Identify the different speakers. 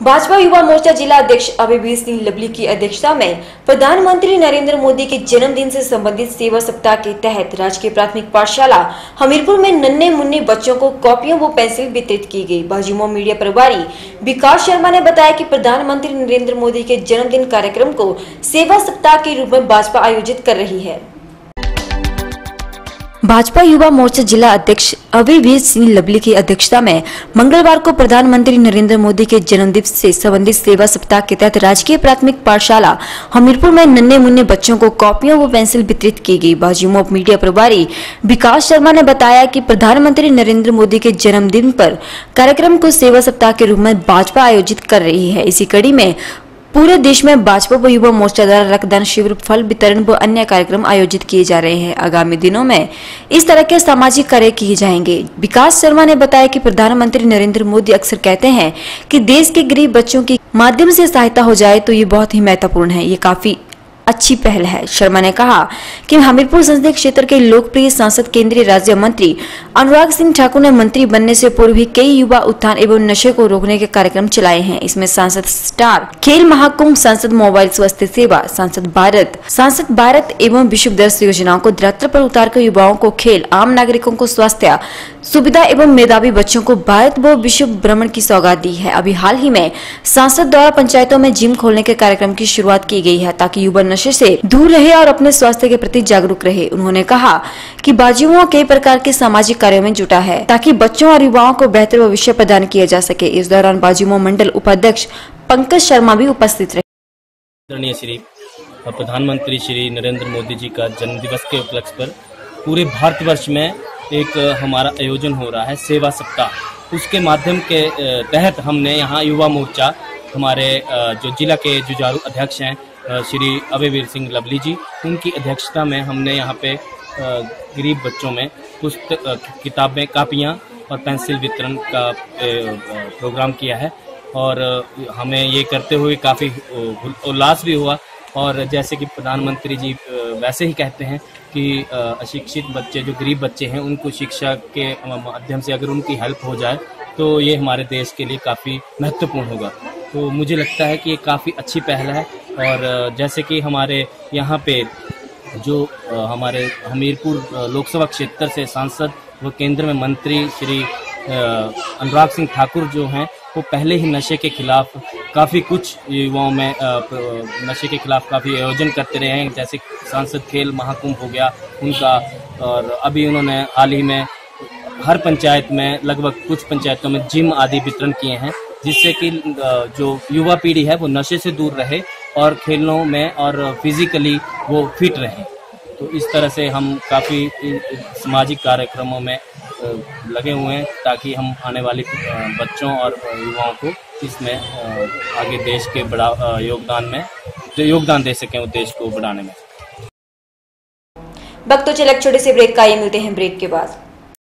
Speaker 1: भाजपा युवा मोर्चा जिला अध्यक्ष अभिवीर सिंह लवली की अध्यक्षता में प्रधानमंत्री नरेंद्र मोदी के जन्मदिन से संबंधित सेवा सप्ताह के तहत राजकीय प्राथमिक पाठशाला हमीरपुर में नन्हे मुन्ने बच्चों को कॉपियों व पेंसिल वितरित की गई। भाजयुमो मीडिया प्रभारी विकास शर्मा ने बताया कि प्रधानमंत्री नरेंद्र मोदी के जन्मदिन कार्यक्रम को सेवा सप्ताह के रूप में भाजपा आयोजित कर रही है। भाजपा युवा मोर्चा जिला अध्यक्ष अभिवीर सिंह लवली की अध्यक्षता में मंगलवार को प्रधानमंत्री नरेंद्र मोदी के जन्मदिन से संबंधित सेवा सप्ताह के तहत राजकीय प्राथमिक पाठशाला हमीरपुर में नन्हे मुन्ने बच्चों को कॉपियों व पेंसिल वितरित की गई। भाजयुमो मीडिया प्रभारी विकास शर्मा ने बताया कि प्रधानमंत्री नरेंद्र मोदी के जन्मदिन पर कार्यक्रम को सेवा सप्ताह के रूप में भाजपा आयोजित कर रही है। इसी कड़ी में पूरे देश में भाजपा व युवा मोर्चा द्वारा रक्तदान शिविर, फल वितरण व अन्य कार्यक्रम आयोजित किए जा रहे हैं। आगामी दिनों में इस तरह के सामाजिक कार्य किए जाएंगे। विकास शर्मा ने बताया कि प्रधानमंत्री नरेंद्र मोदी अक्सर कहते हैं कि देश के गरीब बच्चों की माध्यम से सहायता हो जाए तो ये बहुत ही महत्वपूर्ण है, ये काफी अच्छी पहल है। शर्मा ने कहा कि हमीरपुर संसदीय क्षेत्र के लोकप्रिय सांसद केंद्रीय राज्य मंत्री अनुराग सिंह ठाकुर ने मंत्री बनने से पूर्व ही कई युवा उत्थान एवं नशे को रोकने के कार्यक्रम चलाए हैं। इसमें सांसद स्टार, खेल महाकुंभ, सांसद मोबाइल स्वास्थ्य सेवा, सांसद भारत एवं विश्व दर्श योजनाओं को धरातल पर उतारकर युवाओं को खेल, आम नागरिकों को स्वास्थ्य सुविधा एवं मेधावी बच्चों को भारत व विश्व भ्रमण की सौगात दी है। अभी हाल ही में सांसद द्वारा पंचायतों में जिम खोलने के कार्यक्रम की शुरुआत की गई है ताकि युवा नशे से दूर रहे और अपने स्वास्थ्य के प्रति जागरूक रहे। उन्होंने कहा कि भाजयुमो कई प्रकार के सामाजिक कार्यों में जुटा है ताकि बच्चों और युवाओं को बेहतर भविष्य प्रदान किया जा सके। इस दौरान भाजयुमो मंडल उपाध्यक्ष पंकज शर्मा भी उपस्थित रहे।
Speaker 2: श्री प्रधानमंत्री श्री नरेंद्र मोदी जी का जन्म दिवस के उपलक्ष्य पर पूरे भारतवर्ष में एक हमारा आयोजन हो रहा है सेवा सप्ताह। उसके माध्यम के तहत हमने यहाँ युवा मोर्चा, हमारे जो जिला के जुझारू अध्यक्ष हैं श्री अभिवीर सिंह लवली जी, उनकी अध्यक्षता में हमने यहाँ पे गरीब बच्चों में पुस्तक, किताबें, कापियाँ और पेंसिल वितरण का प्रोग्राम किया है और हमें ये करते हुए काफ़ी उल्लास भी हुआ। और जैसे कि प्रधानमंत्री जी वैसे ही कहते हैं कि अशिक्षित बच्चे, जो गरीब बच्चे हैं, उनको शिक्षा के माध्यम से अगर उनकी हेल्प हो जाए तो ये हमारे देश के लिए काफ़ी महत्वपूर्ण होगा। तो मुझे लगता है कि ये काफ़ी अच्छी पहल है। और जैसे कि हमारे यहाँ पे जो हमारे हमीरपुर लोकसभा क्षेत्र से सांसद व केंद्र में मंत्री श्री अनुराग सिंह ठाकुर जो हैं, वो पहले ही नशे के खिलाफ काफ़ी कुछ युवाओं में नशे के खिलाफ काफ़ी आयोजन करते रहे हैं। जैसे सांसद खेल महाकुंभ हो गया उनका, और अभी उन्होंने हाल ही में हर पंचायत में, लगभग कुछ पंचायतों में जिम आदि वितरण किए हैं, जिससे कि जो युवा पीढ़ी है वो नशे से दूर रहे और खेलों में और फिजिकली वो फिट रहे। तो इस तरह से हम काफ़ी सामाजिक कार्यक्रमों में लगे हुए हैं ताकि हम आने वाले बच्चों और युवाओं को इसमें आगे देश के बड़ा योगदान दे सकें, देश को बढ़ाने में।
Speaker 1: वक्त तो चले एक छोटे से ब्रेक का, ये मिलते हैं ब्रेक के बाद।